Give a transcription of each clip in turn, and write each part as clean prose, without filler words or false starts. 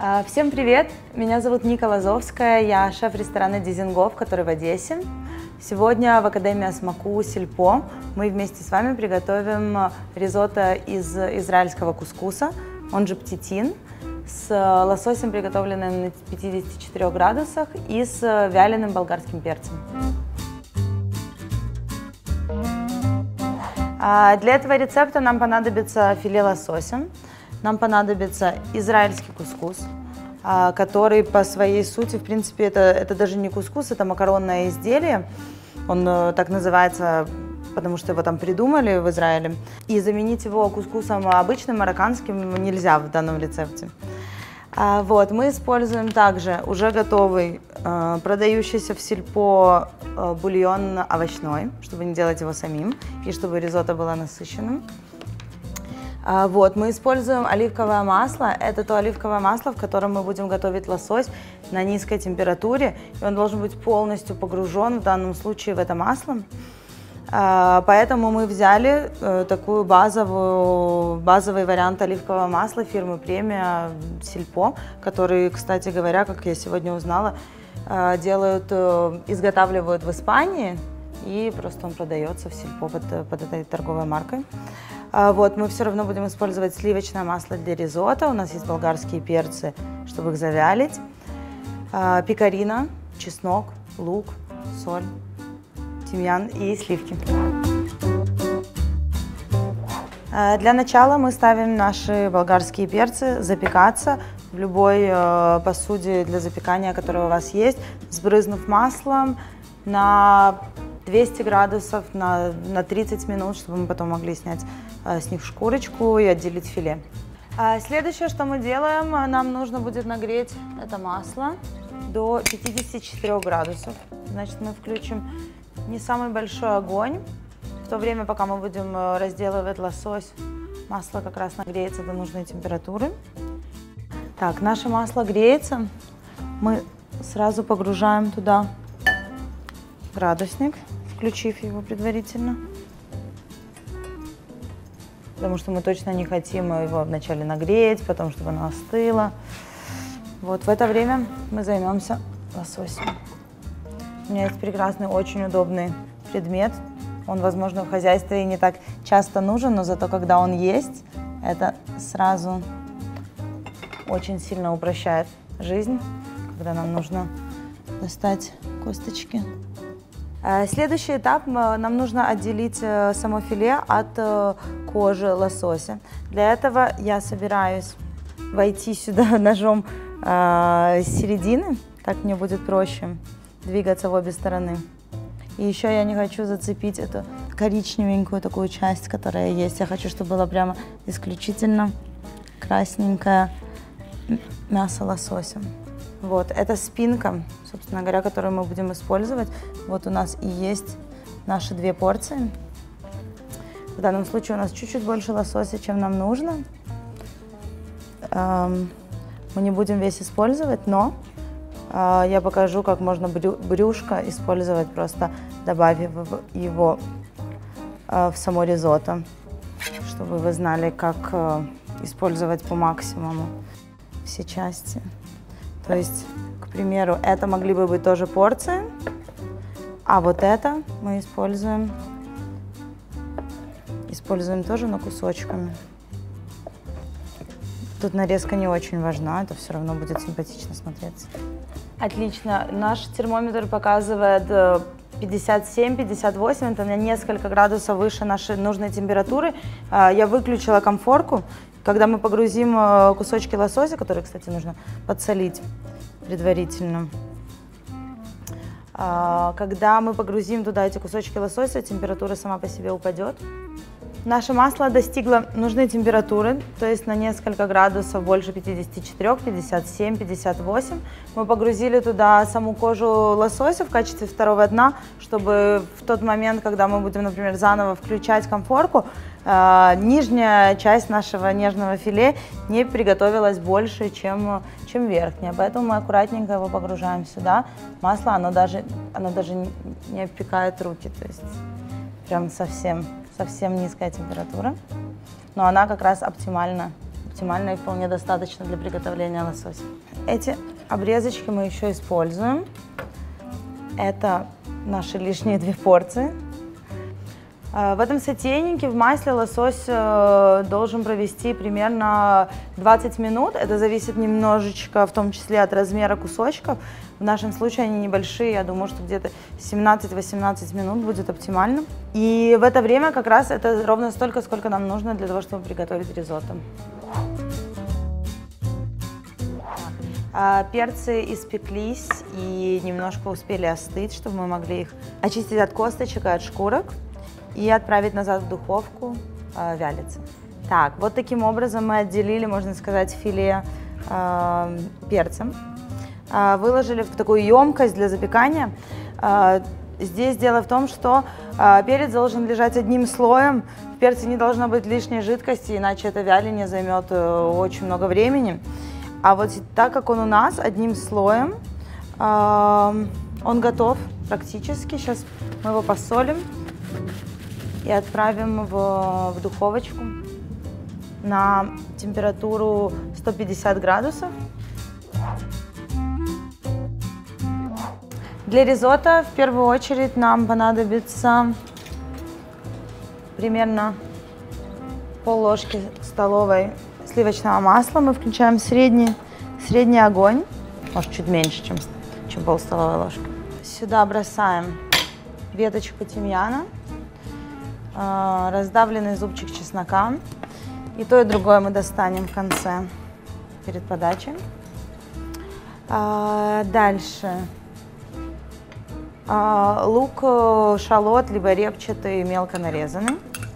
Всем привет! Меня зовут Ника Лазовская, я шеф ресторана Дизингоф, который в Одессе. Сегодня в Академии Асмаку Сельпо мы вместе с вами приготовим ризотто из израильского кускуса, он же птитин, с лососем, приготовленным на 54 градусах, и с вяленым болгарским перцем. Для этого рецепта нам понадобится филе лосося, нам понадобится израильский кускус, который по своей сути, в принципе, это даже не кускус, это макаронное изделие. Он так называется, потому что его там придумали в Израиле. И заменить его кускусом обычным марокканским нельзя в данном рецепте. Мы используем также уже готовый, продающийся в сельпо бульон овощной, чтобы не делать его самим, и чтобы ризотто было насыщенным. Мы используем оливковое масло. Это то оливковое масло, в котором мы будем готовить лосось на низкой температуре. И он должен быть полностью погружен, в данном случае, в это масло. Поэтому мы взяли такой базовый вариант оливкового масла фирмы Премия Сельпо, который, кстати говоря, как я сегодня узнала, изготавливают в Испании, и просто он продается в Сельпо под этой торговой маркой. Мы все равно будем использовать сливочное масло для ризотто. У нас есть болгарские перцы, чтобы их завялить, пекарина, чеснок, лук, соль, тимьян и сливки. Для начала мы ставим наши болгарские перцы запекаться в любой посуде для запекания, которая у вас есть, сбрызнув маслом на 200 градусов на 30 минут, чтобы мы потом могли снять с них шкурочку и отделить филе. Следующее, что мы делаем, нам нужно будет нагреть это масло до 54 градусов. Значит, мы включим не самый большой огонь. В то время, пока мы будем разделывать лосось, масло как раз нагреется до нужной температуры. Так, наше масло греется. Мы сразу погружаем туда градусник, включив его предварительно, потому что мы точно не хотим его вначале нагреть, потом чтобы оно остыло. В это время мы займемся лососем. У меня есть прекрасный, очень удобный предмет. Он, возможно, в хозяйстве и не так часто нужен, но зато когда он есть, это сразу очень сильно упрощает жизнь, когда нам нужно достать косточки. Следующий этап, нам нужно отделить само филе от кожи лосося. Для этого я собираюсь войти сюда ножом с середины, так мне будет проще двигаться в обе стороны. И еще я не хочу зацепить эту коричневенькую такую часть, которая есть. Я хочу, чтобы было прямо исключительно красненькое мясо лосося. Это спинка, собственно говоря, которую мы будем использовать. У нас и есть наши 2 порции. В данном случае у нас чуть-чуть больше лосося, чем нам нужно. Мы не будем весь использовать, но я покажу, как можно брюшко использовать, просто добавив его в само ризотто, чтобы вы знали, как использовать по максимуму все части. То есть, к примеру, это могли бы быть тоже порции, а это мы используем тоже, но кусочками. Тут нарезка не очень важна, это все равно будет симпатично смотреться. Отлично. Наш термометр показывает 57-58, это на несколько градусов выше нашей нужной температуры. Я выключила комфорку. Когда мы погрузим кусочки лосося, которые, кстати, нужно подсолить предварительно, когда мы погрузим туда эти кусочки лосося, температура сама по себе упадет. Наше масло достигло нужной температуры, то есть на несколько градусов больше 54, 57, 58. Мы погрузили туда саму кожу лосося в качестве второго дна, чтобы в тот момент, когда мы будем, например, заново включать комфорку, нижняя часть нашего нежного филе не приготовилась больше, чем верхняя. Поэтому мы аккуратненько его погружаем сюда. Масло, оно даже не обпекает руки, то есть прям совсем низкая температура. Но она как раз оптимально оптимально и вполне достаточно для приготовления лосося. Эти обрезочки мы еще используем. Это наши лишние 2 порции. В этом сотейнике в масле лосось должен провести примерно 20 минут. Это зависит немножечко, в том числе от размера кусочков. В нашем случае они небольшие, я думаю, что где-то 17-18 минут будет оптимально. И в это время как раз это ровно столько, сколько нам нужно для того, чтобы приготовить ризотто. Перцы испеклись и немножко успели остыть, чтобы мы могли их очистить от косточек и от шкурок и отправить назад в духовку вялиться. Так, вот таким образом мы отделили, можно сказать, филе перцем. Выложили в такую емкость для запекания. Здесь дело в том, что перец должен лежать одним слоем, в перце не должно быть лишней жидкости, иначе это вяление займет очень много времени. А вот так как он у нас одним слоем, он готов практически. Сейчас мы его посолим и отправим в духовочку на температуру 150 градусов. Для ризотто в первую очередь нам понадобится примерно пол-ложки столовой сливочного масла. Мы включаем средний огонь, может чуть меньше, чем пол-столовой ложки. Сюда бросаем веточку тимьяна, раздавленный зубчик чеснока. И то, и другое мы достанем в конце перед подачей. Дальше лук, шалот, либо репчатый, мелко нарезанный.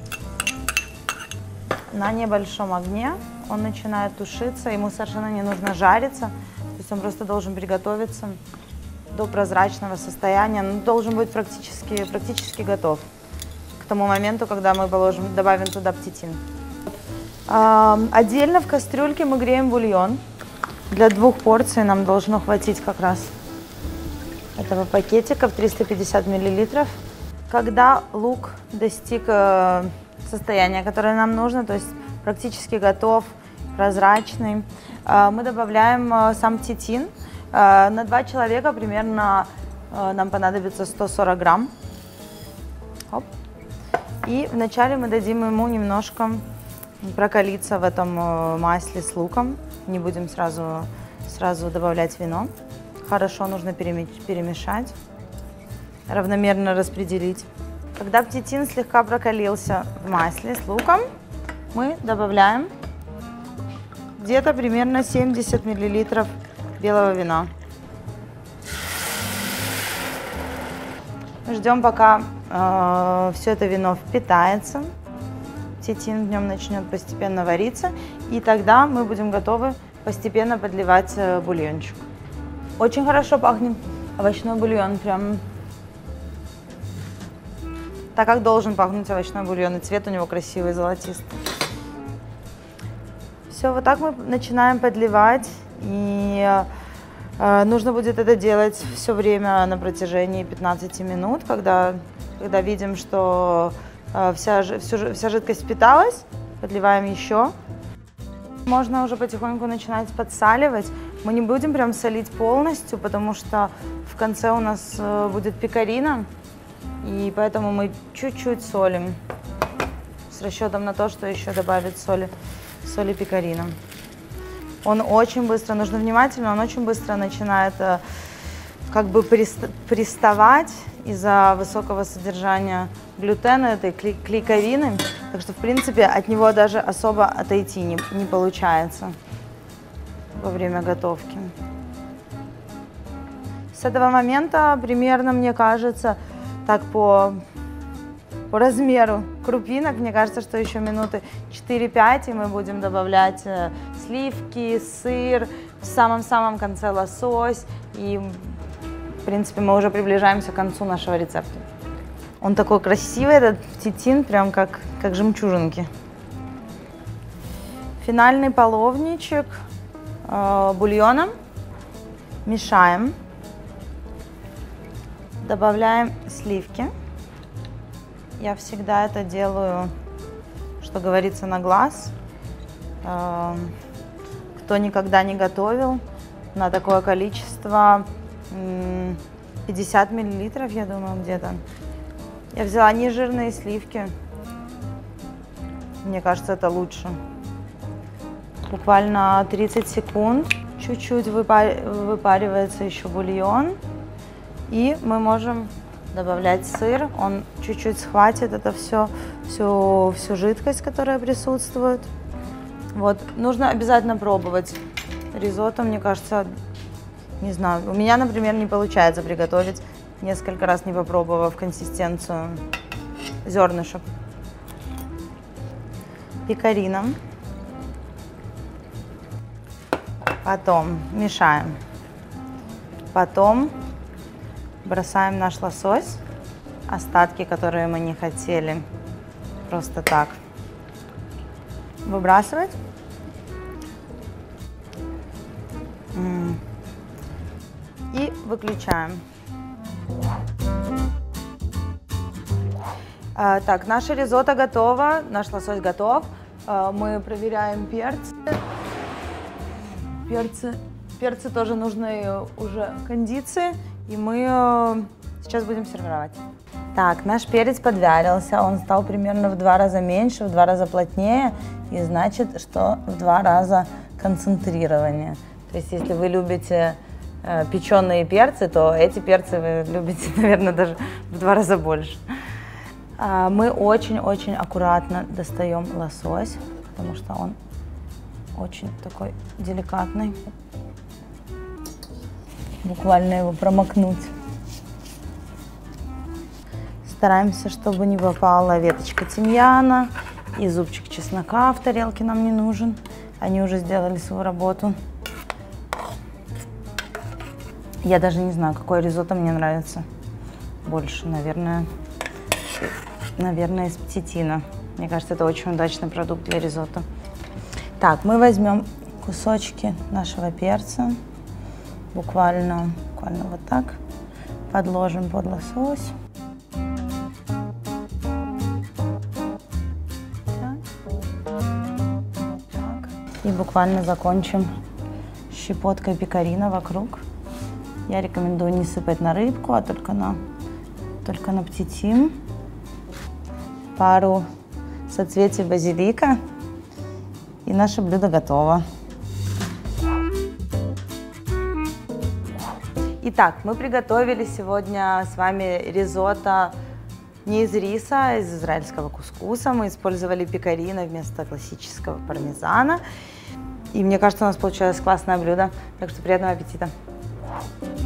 На небольшом огне он начинает тушиться, ему совершенно не нужно жариться, то есть он просто должен приготовиться до прозрачного состояния, он должен быть практически готов к тому моменту, когда мы добавим туда птитин. Отдельно в кастрюльке мы греем бульон. Для 2 порций нам должно хватить как раз этого пакетика в 350 мл. Когда лук достиг состояния, которое нам нужно, то есть практически готов, прозрачный, мы добавляем сам птитин. На 2 человека примерно нам понадобится 140 грамм. Оп. И вначале мы дадим ему немножко прокалиться в этом масле с луком. Не будем сразу добавлять вино. Хорошо нужно перемешать, равномерно распределить. Когда птитин слегка прокалился в масле с луком, мы добавляем где-то примерно 70 мл белого вина. Ждем, пока все это вино впитается, птитин в нем начнет постепенно вариться, и тогда мы будем готовы постепенно подливать бульончик. Очень хорошо пахнет овощной бульон, прям так, как должен пахнуть овощной бульон, и цвет у него красивый, золотистый. Все, вот так мы начинаем подливать, и нужно будет это делать все время на протяжении 15 минут, когда видим, что вся жидкость впиталась, подливаем еще. Можно уже потихоньку начинать подсаливать. Мы не будем прям солить полностью, потому что в конце у нас будет пекарина, и поэтому мы чуть-чуть солим с расчетом на то, что еще добавит соли пекарина. Он очень быстро, нужно внимательно, он очень быстро начинает как бы приставать из-за высокого содержания глютена, этой клейковины. Так что, в принципе, от него даже особо отойти не получается во время готовки. С этого момента примерно, мне кажется, так по размеру крупинок, мне кажется, что еще минуты 4-5, и мы будем добавлять сливки, сыр, в самом-самом конце лосось. И, в принципе, мы уже приближаемся к концу нашего рецепта. Он такой красивый, этот птитин, прям как жемчужинки. Финальный половничек бульона. Мешаем. Добавляем сливки. Я всегда это делаю, что говорится, на глаз. Кто никогда не готовил на такое количество, 50 миллилитров, я думаю, где-то. Я взяла нежирные сливки. Мне кажется, это лучше. Буквально 30 секунд. Чуть-чуть выпаривается еще бульон. И мы можем добавлять сыр. Он чуть-чуть схватит это всю жидкость, которая присутствует. Вот. Нужно обязательно пробовать ризотто, мне кажется, не знаю. У меня, например, не получается приготовить, несколько раз не попробовав консистенцию зернышек. Пекарина. Потом мешаем. Потом бросаем наш лосось. Остатки, которые мы не хотели просто так выбрасывать. И выключаем. Так, наше ризотто готово, наш лосось готов. Мы проверяем перцы. Перцы тоже нужны уже кондиции, и мы сейчас будем сервировать. Так, наш перец подвялился, он стал примерно в 2 раза меньше, в 2 раза плотнее, и значит, что в 2 раза концентрированнее. То есть, если вы любите печеные перцы, то эти перцы вы любите, наверное, даже в 2 раза больше. Мы очень-очень аккуратно достаем лосось, потому что он очень такой деликатный. Буквально его промокнуть. Стараемся, чтобы не попала веточка тимьяна и зубчик чеснока в тарелке нам не нужен. Они уже сделали свою работу. Я даже не знаю, какое ризотто мне нравится больше. Наверное, из петитино. Мне кажется, это очень удачный продукт для ризотто. Так, мы возьмем кусочки нашего перца, буквально вот так, подложим под лосось. Так. И буквально закончим щепоткой пекарина вокруг. Я рекомендую не сыпать на рыбку, а только на птитин. Пару соцветий базилика. И наше блюдо готово. Итак, мы приготовили сегодня с вами ризотто не из риса, а из израильского кускуса. Мы использовали пекарино вместо классического пармезана. И мне кажется, у нас получилось классное блюдо. Так что приятного аппетита!